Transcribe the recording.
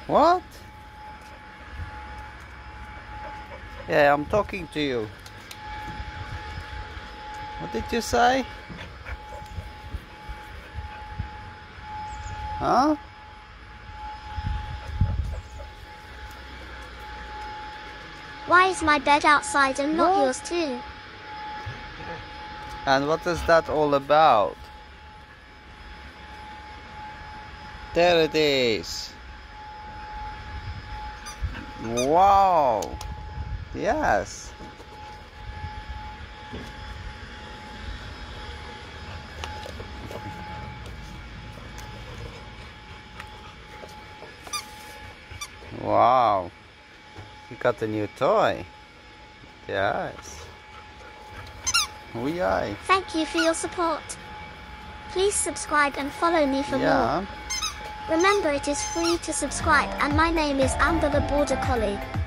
What? Yeah, I'm talking to you. What did you say? Huh? Why is my bed outside and not yours too? And what is that all about? There it is. Wow. Yes. Wow. You got a new toy. Yes. Yay. Thank you for your support. Please subscribe and follow me for more. Remember, it is free to subscribe, and my name is Amberthe Border Collie.